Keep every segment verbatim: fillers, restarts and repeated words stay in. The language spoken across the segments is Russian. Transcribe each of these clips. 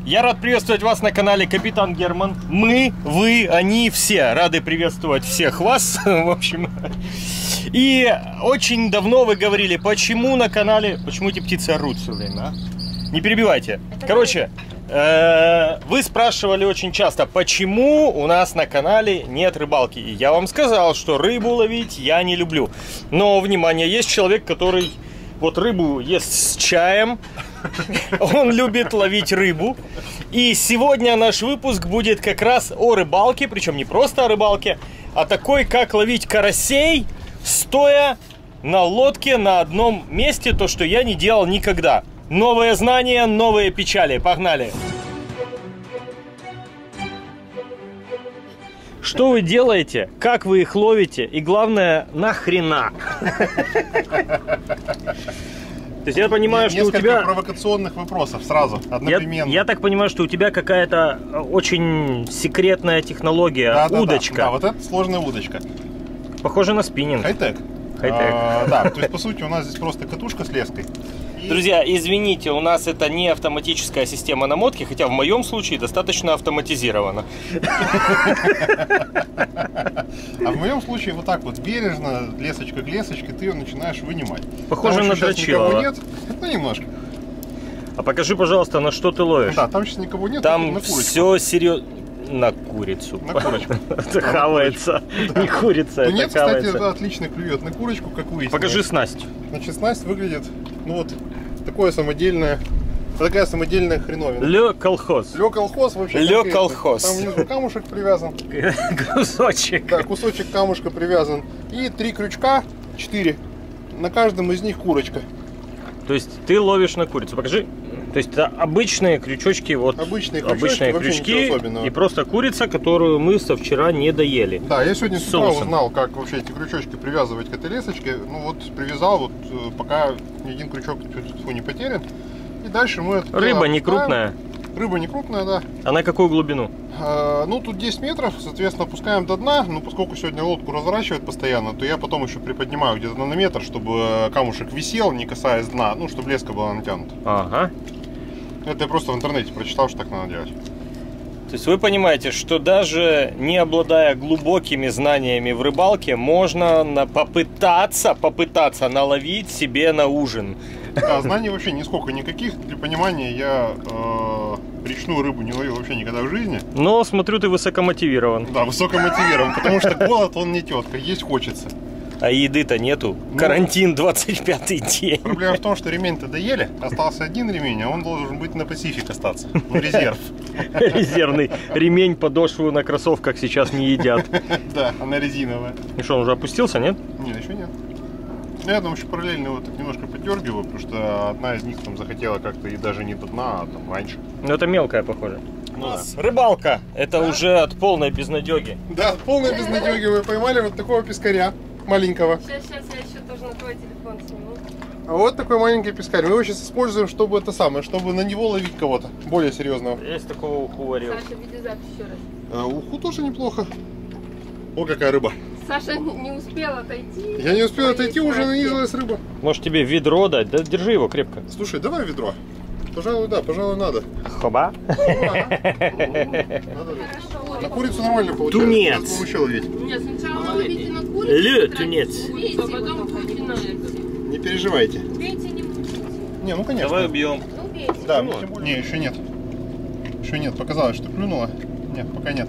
Я рад приветствовать вас на канале Капитан Герман. Мы, вы, они, все рады приветствовать всех вас, в общем. И очень давно вы говорили, почему на канале, почему эти птицы орут все время, а? Не перебивайте. Короче, э, вы спрашивали очень часто, почему у нас на канале нет рыбалки. И я вам сказал, что рыбу ловить я не люблю. Но, внимание, есть человек, который вот рыбу ест с чаем. Он любит ловить рыбу. И сегодня наш выпуск будет как раз о рыбалке. Причем не просто о рыбалке, а такой, как ловить карасей, стоя на лодке на одном месте. То, что я не делал никогда. Новые знания, новые печали. Погнали! Что вы делаете? Как вы их ловите? И главное, нахрена? То есть я понимаю, что у тебя провокационных вопросов сразу, одновременно. Я, я так понимаю, что у тебя какая-то очень секретная технология, да, удочка. Да, да, да, вот это сложная удочка. Похоже на спиннинг. Хай-тек. Хай-тек. А, да, то есть по сути у нас здесь просто катушка с леской. И... Друзья, извините, у нас это не автоматическая система намотки, хотя в моем случае достаточно автоматизировано. А в моем случае вот так вот бережно, лесочка к лесочке, ты ее начинаешь вынимать. Похоже на дрочилово. Нет, ну немножко. А покажи, пожалуйста, на что ты ловишь. Да, там сейчас никого нет. Там все серьезно. На курицу. На курочку. Это хавается. Не курица, это нет, кстати, это отлично клюет на курочку, как выяснилось. Покажи снасть. Значит, снасть выглядит, ну вот, такое самодельное, такая самодельная хреновина. Лё колхоз. Лё колхоз вообще. Лё колхоз. Там внизу камушек привязан. Кусочек. Да, кусочек камушка привязан. И три крючка, четыре. На каждом из них курочка. То есть ты ловишь на курицу. Покажи. То есть это обычные крючочки, вот обычные крючочки, обычные крючки и просто курица, которую мы со вчера не доели. Да, я сегодня с утра узнал, как вообще эти крючочки привязывать к этой лесочке. Ну вот привязал, вот пока ни один крючок не потерян. И дальше мы это рыба не крупная. Рыба не крупная, да. А на какую глубину? А, ну тут десять метров, соответственно, опускаем до дна. Но поскольку сегодня лодку разворачивает постоянно, то я потом еще приподнимаю где-то на метр, чтобы камушек висел, не касаясь дна, ну чтобы леска была натянута. Ага. Это я просто в интернете прочитал, что так надо делать. То есть вы понимаете, что даже не обладая глубокими знаниями в рыбалке, можно на попытаться, попытаться наловить себе на ужин. Да, знаний вообще нисколько никаких. Для понимания, я э, речную рыбу не ловил вообще никогда в жизни. Но смотрю, ты высокомотивирован. Да, высокомотивирован, потому что голод он не тетка, есть хочется. А еды-то нету. Ну, карантин двадцать пятый день. Проблема в том, что ремень-то доели. Остался один ремень, а он должен быть на Пасифик остаться. Ну, резерв. Резервный ремень, подошву на кроссовках сейчас не едят. Да, она резиновая. И что, он уже опустился, нет? Нет, еще нет. Я там еще параллельно его так немножко подергиваю, потому что одна из них там захотела как-то и даже не до дна, а там раньше. Ну это мелкая, похоже. Ну, да. Рыбалка. Это да? Уже от полной безнадеги. Да, от полной безнадеги. Вы поймали вот такого пескаря. Маленького. Сейчас, сейчас, я еще тоже на твой телефон сниму. А вот такой маленький пескарь. Мы его сейчас используем, чтобы это самое, чтобы на него ловить кого-то более серьезного. Есть такого уху варил. Саша, видеозапись еще раз. А, уху тоже неплохо. О, какая рыба. Саша не успел отойти. Я не успел отойти, уже нанизилась рыба. Может тебе ведро дать? Да держи его крепко. Слушай, давай ведро. Пожалуй, да, пожалуй, надо. Хоба. На курицу нормально получается. Тунец. Нет, сначала ловите на курицу. Ле, тунец. А потом будете на это. Не переживайте. Бейте не мучите. Не, ну конечно. Давай убьем. Ну бейте. Да, ну, не, еще нет. Еще нет. Показалось, что клюнуло. Нет, пока нет.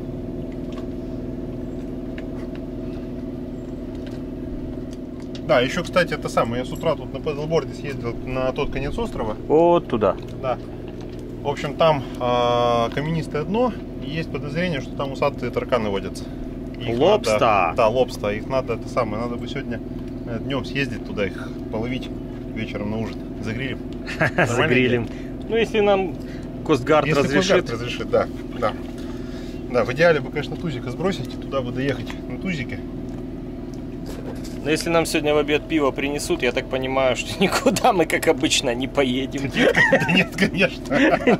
Да, еще, кстати, это самое. Я с утра тут на пэдлборде съездил на тот конец острова. Вот туда. Да. В общем, там э, каменистое дно, и есть подозрение, что там усатые тараканы водятся. Их лобста. Надо, да, лобста. Их надо, это самое, надо бы сегодня днем съездить туда, их половить вечером на ужин. Загрилим. Загрилим. Ну, если нам Костгард если разрешит. Костгард разрешит, да, да. Да, в идеале бы, конечно, тузика сбросить, туда бы доехать на тузике. Но если нам сегодня в обед пиво принесут, я так понимаю, что никуда мы, как обычно, не поедем. Нет, нет, конечно.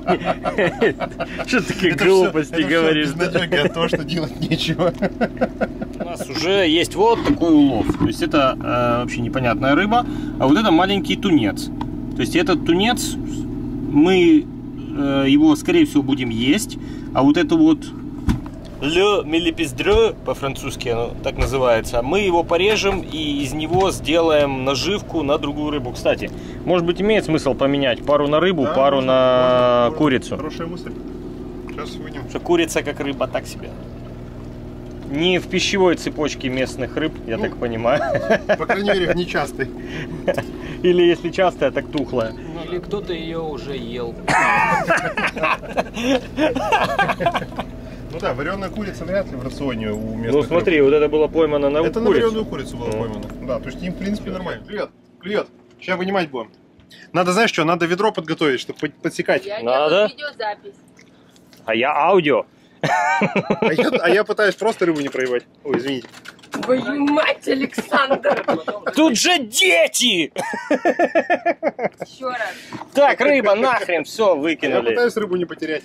Что такие глупости говоришь? Это то, что делать нечего. У нас уже есть вот такой улов. То есть это вообще непонятная рыба, а вот это маленький тунец. То есть этот тунец мы э, его, скорее всего, будем есть. А вот это вот le mille по-французски оно так называется, мы его порежем и из него сделаем наживку на другую рыбу. Кстати, может быть, имеет смысл поменять пару на рыбу, да, пару можно, на можно, курицу. Хорошая мысль. Сейчас вынем. Что курица как рыба так себе. Не в пищевой цепочке местных рыб, я ну, так понимаю. По крайней мере, в нечастой. Или если частая, так тухлая. Или кто-то ее уже ел. Ну да, вареная курица вряд ли в рационе у местных. Ну смотри, рыб. Вот это было поймано на это курицу. Это на вареную курицу было mm. поймано. Да, то есть им в принципе нормально. Привет, привет. Сейчас вынимать будем. Надо, знаешь что, надо ведро подготовить, чтобы подсекать. Я надо. Видеозапись. А я аудио. А я, а я пытаюсь просто рыбу не проебать. Ой, извините. Твою мать, Александр! Тут же дети! Еще раз. Так, рыба, нахрен, все, выкинули. Я пытаюсь рыбу не потерять.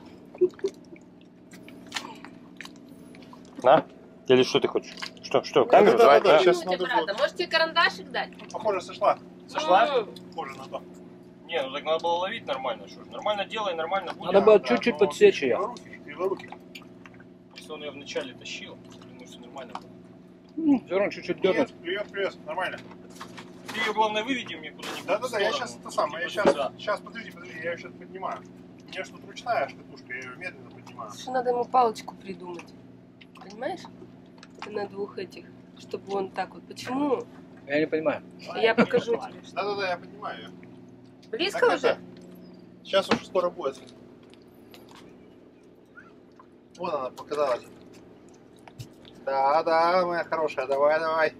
На? Или что ты хочешь? Что, что, камеру? Да, Давай, да, да, да. сейчас надо будет. Можешь тебе карандашик дать? Похоже, сошла. Сошла? Mm. Похоже на то. Не, ну так надо было ловить нормально. Что ж, нормально делай, нормально будет. Надо было да, чуть-чуть да, подсечь ее. Если он ее вначале тащил, думаю, что нормально было. Все равно чуть-чуть дернуть. Привет, привет, нормально. Ты ее, главное, выведи мне куда-нибудь. Да-да-да, я сейчас это самое, я сейчас, сейчас, подожди, подожди, я ее сейчас поднимаю. У меня что-то ручная шкатушка, я ее медленно поднимаю. Слушай, надо ему палочку придумать. Понимаешь? Это на двух этих, чтобы он так вот. Почему? Я не понимаю. Я покажу тебе. Да-да-да, я поднимаю ее. Близко так, уже? Так. Сейчас уже скоро будет. Вон она показалась. Да, да, моя хорошая, давай, давай.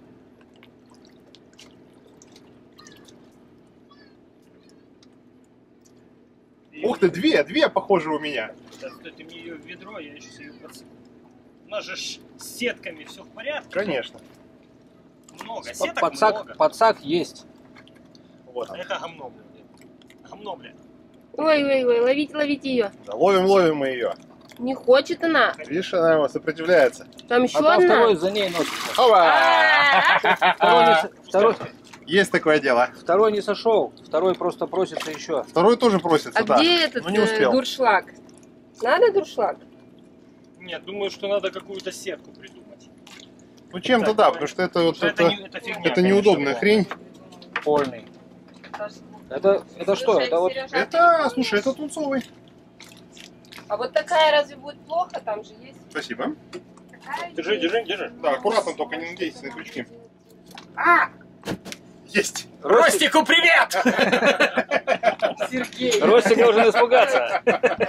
Ух ты, две, две похоже у меня. Сейчас ты мне ее в ведро, я сейчас ее подсыпу. У нас же с сетками все в порядке. Конечно. Много, сеток подсак, много. Подсак есть. Вот, это гомно, блядь. Гомно, блядь. Ой, ой, ой, ловите, ловите ее. Да, ловим, ловим мы ее. Не хочет она. Видишь, она его сопротивляется. Там еще а одна. Второй за ней носится. Второй, не, второй, есть такое дело. Второй не сошел, второй просто просится еще. Второй тоже просится, а да. где этот но не успел. дуршлаг? Надо дуршлаг? Нет, думаю, что надо какую-то сетку придумать. Ну чем-то да, потому что это вот что это, это, не, это, фигня, это неудобная хрень. Польный. Это, это что? Слушай, Это вот. Сережа, Это, слушай, это тунцовый. А вот такая разве будет плохо? Там же есть. Спасибо. Такая Держи, есть. держи, держи. Да, аккуратно, только не надейся на крючки. А! Есть. Ростику привет! Сергей. Ростик должен испугаться.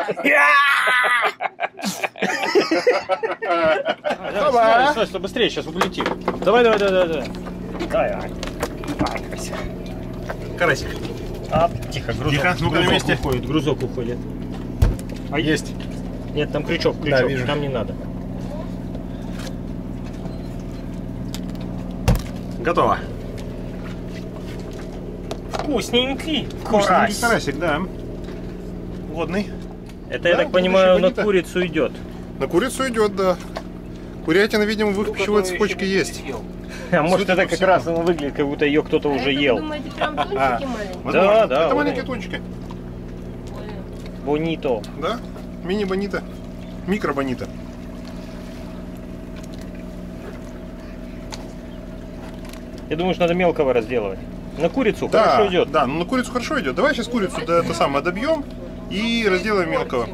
Стой, стой, стой, быстрее, сейчас улетим. Давай, давай, давай, давай. Давай, давай. Карасик. А, тихо, грузок. Тихо, ну-ка на месте. Уходит, грузок уходит. А есть. Нет, там крючок, крючок, Да, вижу. там не надо. Готово. Вкусненький. Вкусненький Карась. карасик, да. Водный. Это, Да, я так понимаю, на bonito. курицу идет. На курицу идет, да. Курятина, видимо, в их пищевой цепочке есть. А может, Судя это по как всему. раз оно выглядит, как будто ее кто-то А уже это, ел. вы думаете, прям тончики А. маленькие? Возможно. да, Это вот маленькие они. тончики. Бонито. Да? Мини-бонита. Микро-бонита. Я думаю, что надо мелкого разделывать. На курицу Да, хорошо идет. да, ну на курицу хорошо идет. Давай сейчас курицу да, это самое добьем и разделаем мелкого.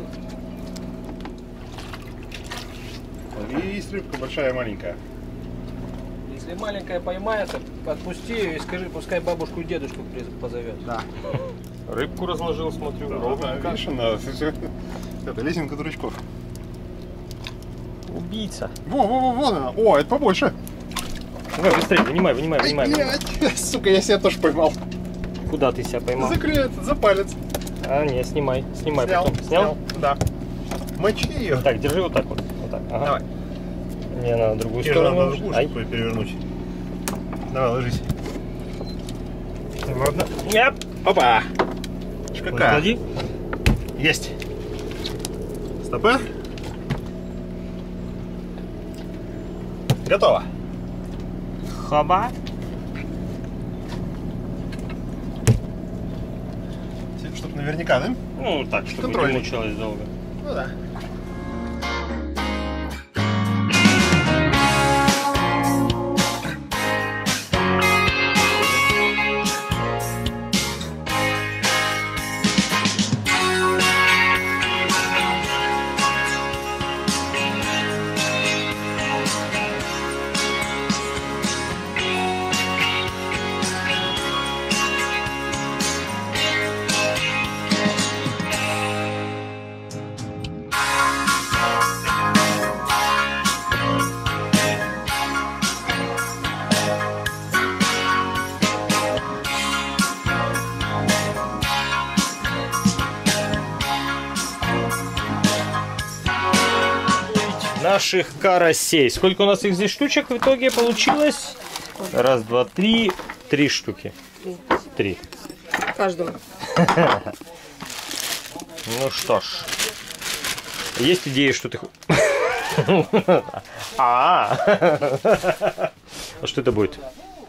Есть рыбка большая, маленькая. Если маленькая поймается, отпусти ее и скажи, пускай бабушку и дедушку позовет. Да. Рыбку разложил, смотрю. Да, ровненько. видишь, она, это лесенка дурачков. Убийца. Во, во, во, вон она. О, это побольше. Давай, быстрее, вынимай, вынимай, Ай, вынимай. блядь, сука, я себя тоже поймал. Куда ты себя поймал? За крет, за палец. А, не, снимай, снимай Снял, потом. Снял? Да. Мочи ее. Так, держи вот так вот. Вот так. Ага. Давай. Мне надо другую Тебе сторону. надо другую, Ай. чтобы перевернуть. Давай, ложись. Ладно. Яп. Опа. Какая? Клади. Есть. Стопы. Готово. Хаба. Чтоб наверняка, да? Ну, так, чтобы не Контрольный. мучилось долго. Ну да. Наших карасей. Сколько у нас их здесь штучек в итоге получилось? Раз, два, три. Три штуки. Три. Каждому. Ну что ж. Есть идеи, что ты... А, а что это будет?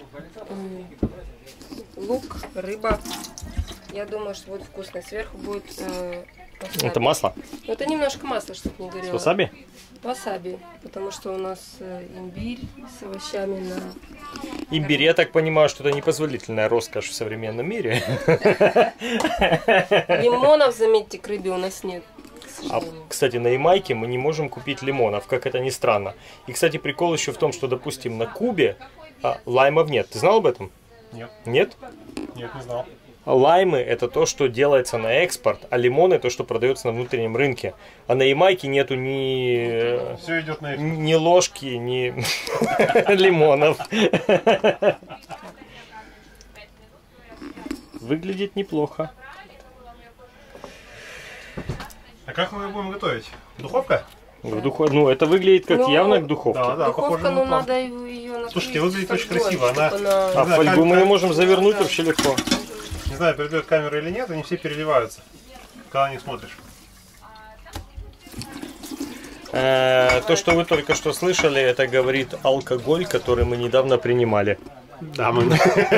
Лук, рыба. Я думаю, что будет вкусно. Сверху будет э, васаби. Это масло? Ну, это немножко масла, чтобы не горело. Васаби? Васаби, потому что у нас э, имбирь с овощами на... Имбирь, я так понимаю, что это непозволительная роскошь в современном мире. Лимонов, заметьте, к рыбе у нас нет. А, кстати, на Ямайке мы не можем купить лимонов, как это ни странно. И, кстати, прикол еще в том, что, допустим, на Кубе а, лаймов нет. Ты знал об этом? Нет. Нет? Нет, не знал. Лаймы – это то, что делается на экспорт, а лимоны – то, что продается на внутреннем рынке. А на Ямайке нету ни, Все идет на экспорт. ни ложки, ни лимонов. Выглядит неплохо. А как мы ее будем готовить? Духовка? В духов... Ну, это выглядит как Ну, явно к духовке. Да, да, Духовка, похоже ну на план. надо ее накрыть. Слушайте, выглядит очень фольгой, красиво, чтоб она- А Да, фольгу мы ее камера- можем завернуть вообще легко. Не знаю, передает камера или нет, они все переливаются, когда на них смотришь. Э, То, что вы только что слышали, это говорит алкоголь, который мы недавно принимали. Да, мы...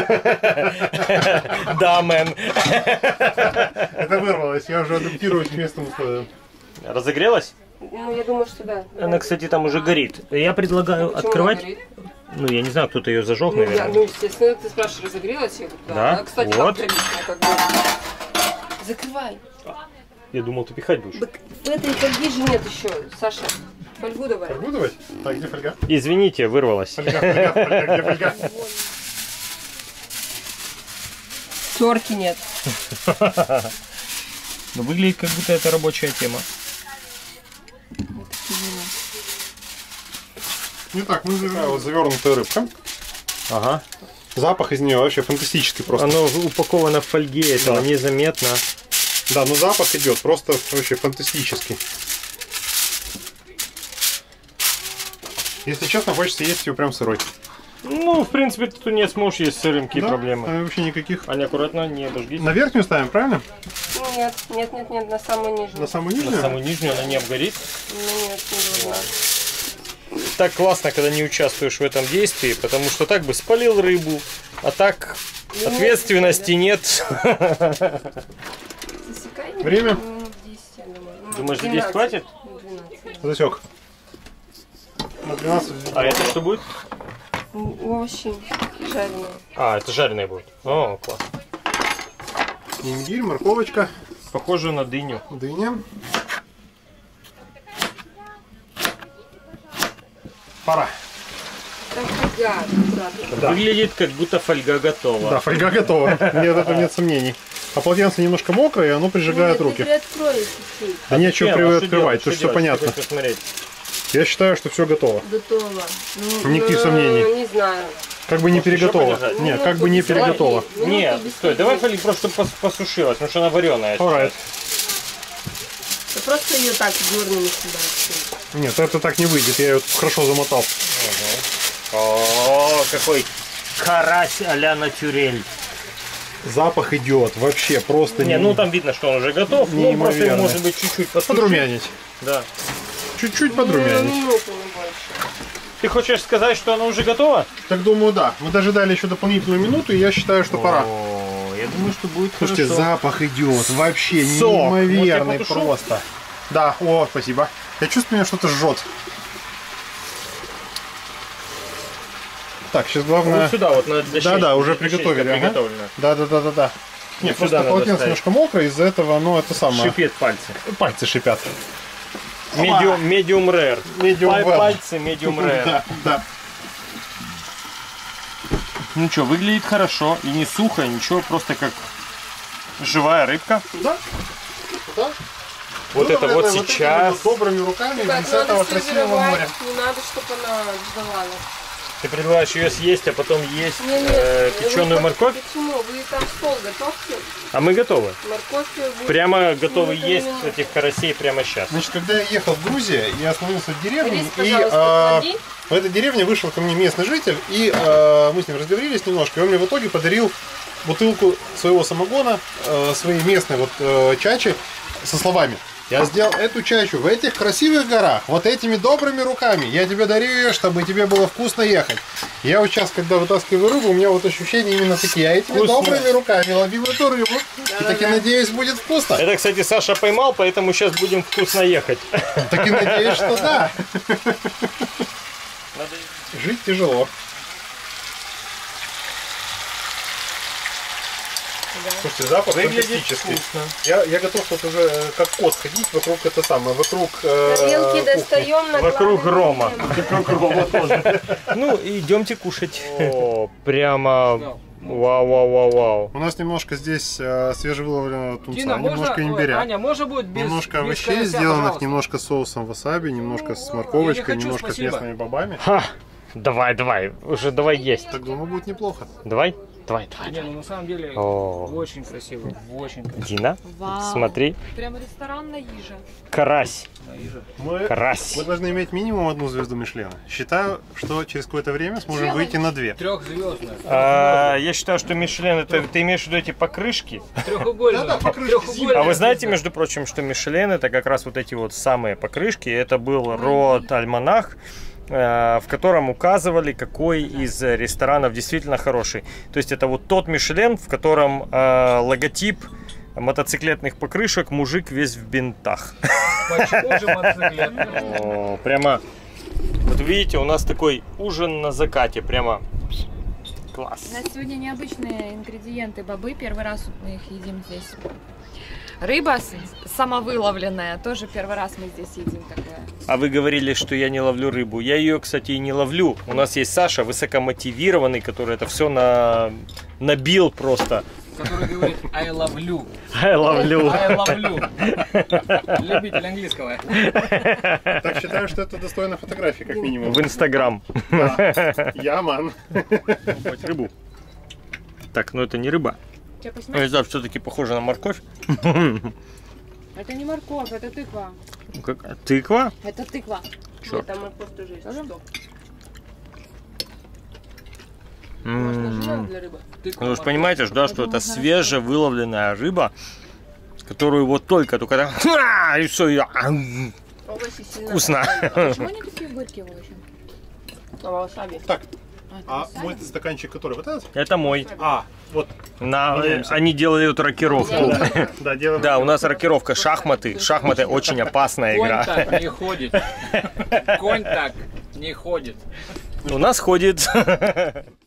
Да, мэн. Это вырвалось, я уже адаптируюсь к местным условиям. Разогрелась? Ну, я думаю, что да. Она, кстати, там уже горит. Я предлагаю Почему открывать. она горит? Ну, я не знаю, кто-то ее зажег, Ну, я, наверное. ну, естественно, ты спрашиваешь, разогрелась? Я говорю, да. Да? Она, кстати, Вот. как прилично, как бы. Закрывай. Я думал, ты пихать будешь. Так в этой фольги же нет еще, Саша. Фольгу давай. Фольгу давать? Так, где фольга? Извините, вырвалась. Фольга, фольга, фольга, где фольга? Терки нет. Но выглядит, как будто это рабочая тема. Итак, мы такая вот завернутая рыбка. Ага. Запах из нее вообще фантастический просто. Оно упаковано в фольге, этого Да. незаметно. Да, но запах идет просто вообще фантастический. Если честно, хочется есть ее прям сырой. Ну, в принципе, ты тут не сможешь есть сырым, какие Да, проблемы. а вообще никаких. Аня, аккуратно, не обожгись. На верхнюю ставим, правильно? Нет, нет, нет, нет, на самую нижнюю. На самую На нижнюю? самую нижнюю она не обгорит. Ну, нет, не должна. Так классно, когда не участвуешь в этом действии, потому что так бы спалил рыбу, а так Ну, ответственности нет. Засекай. Время? Ну, десять, я думаю. Ну, Думаешь, за двенадцать. десять хватит? Ну, двенадцать. Засек. На двенадцать. А это что будет? Ну, овощи жареные. А, это жареное будет. О, класс. Имбирь, морковочка, Похоже на дыню. дыня. Пора. Так, фольга, аккуратно. Да. Выглядит, как будто фольга готова. Да, фольга готова. Нет, это нет сомнений. А полотенце немножко мокрое, и оно прижигает Ну, руки. ты приоткрой чуть-чуть. Да нечего Нет, а что приоткрывать, делать? тут Что все делать? Что понятно. хочешь посмотреть? Я считаю, что все готово. Готово. Ну, Никаких ну, сомнений. Не знаю. Как бы не Может, еще переготово. полежать? Нет, Ну, как бы не без фольги. переготово. Минуту Нет, без стой, фольги. давай фольгу просто пос- посушилась, потому что она вареная. Alright. Ты просто ее так дернем сюда. Нет, это так не выйдет, я ее хорошо замотал. О, какой карась а-ля натюрель. Запах идет вообще просто Не, ну там видно, что он уже готов. Ну, просто его, Неимоверно. может быть, чуть-чуть посушить. Подрумянить. Да. Чуть-чуть Ну, подрумянить. минуту, не больше. Ты хочешь сказать, что она уже готова? Так думаю, да. Мы дожидали еще дополнительную минуту, и я считаю, что пора. О, Я думаю, что будет Слушайте, хорошо. запах идет. Вообще Сок. неимоверный Вот я потушу. просто. Да, о, спасибо. Я чувствую, меня что-то жжет. Так, сейчас главное... Вот сюда вот на для Да, да, щечки, уже для щечки приготовили. Ага. приготовлено. Да, да, да, да, да. Нет, сюда просто надо полотенце ставить. немножко мокрое, из-за этого, ну, это самое... Шипит пальцы. Пальцы шипят. Medium, medium rare. Medium Паль- well. Пальцы medium rare. Да, да. Ну что, выглядит хорошо и не сухо, ничего, просто как живая рыбка. Туда? Туда? Вот Ну, это наверное, вот этими сейчас. вот добрыми руками Так, из этого надо красивого сервировать, моря. не надо, чтобы она сдавала. Ты предлагаешь ее съесть, а потом есть Не, не, э, вы печеную по- морковь? Почему? Вы там стол готовьте, А мы готовы. морковь будет... Прямо готовы минута на есть минуту. этих карасей прямо сейчас. Значит, когда я ехал в Грузию, я остановился в деревне, Рис, и пожалуйста, а, клади. в этой деревне вышел ко мне местный житель, и а, мы с ним разговорились немножко, и он мне в итоге подарил бутылку своего самогона, а, своей местной вот а, чачи, со словами: я сделал эту чачу в этих красивых горах, вот этими добрыми руками, я тебе дарю ее, чтобы тебе было вкусно ехать. Я вот сейчас, когда вытаскиваю рыбу, у меня вот ощущения именно такие: я этими Вкусно. добрыми руками ловил эту рыбу, и таки надеюсь, будет вкусно. Это, кстати, Саша поймал, поэтому сейчас будем вкусно ехать. Так и надеюсь, что да. Надо... Жить тяжело. Слушайте, запах Выглядит фантастический. вкусно. Я, я готов вот уже э, как кот ходить вокруг это самое, вокруг э, Тарелки кухни. достаем на Вокруг главный грома. момент. Ну, идемте кушать. О, прямо... Вау, вау, вау, вау. У нас немножко здесь э, свежевыловленного тунца, Дина, можно? немножко Ой, имбиря, Аня, можно будет без, немножко без овощей, карася, сделанных пожалуйста? немножко соусом васаби, немножко с морковочкой, хочу, немножко спасибо. с местными бобами. Ха! Давай, давай, уже давай есть. Так думаю, будет неплохо. Давай, давай, давай. Не, ну на самом деле О. очень красиво, очень красиво. Дина, Вау. смотри, Прям ресторанная їжа. карась, Мы, карась. мы должны иметь минимум одну звезду Мишлена. Считаю, что через какое-то время сможем выйти на две. Трехзвездная. А, я считаю, что Мишлен, это ты имеешь в виду эти покрышки? Трехугольная. Да-да, покрышки Трехугольная. А вы знаете, между прочим, что Мишлен это как раз вот эти вот самые покрышки. Это был род альманах, э, в котором указывали, какой из ресторанов действительно хороший. То есть это вот тот Мишлен, в котором э, логотип мотоциклетных покрышек, мужик весь в бинтах. Почему же мотоциклетная? О, прямо, вот видите, у нас такой ужин на закате, прямо класс. У нас сегодня необычные ингредиенты бобы. Первый раз мы их едим здесь. Рыба с- самовыловленная. Тоже первый раз мы здесь едим такое. А вы говорили, что я не ловлю рыбу. Я ее, кстати, и не ловлю. У нас есть Саша, высокомотивированный, который это все на... набил просто. Который говорит I love you. Я ловлю. I love you. Любитель английского. Так считаю, что это достойно фотографии, как минимум. В Инстаграм. Я ман. Хоть рыбу. Так, ну это не рыба. Тебя поснимать? Это все-таки похоже на морковь. Это не морковь, это тыква. Ну, как- Тыква? Это тыква. Черт. Там морковь тоже есть. Тоже? Что? М. Можно жирно для рыбы? Тыква, Ну вы же понимаете, да, что это свежевыловленная рыба, которую вот только-только так, ха, и все, и Овощи сильно вкусно. Почему они такие горькие овощи? А васаби? Так, это а васаби? мой стаканчик, который вот этот? Это мой. А, вот. На, Меняемся. они делали эту рокировку. Да, да, делаем. Да, у нас рокировка шахматы. Шахматы очень опасная Конь игра. так не ходит. Конь так не ходит. У нас ходит.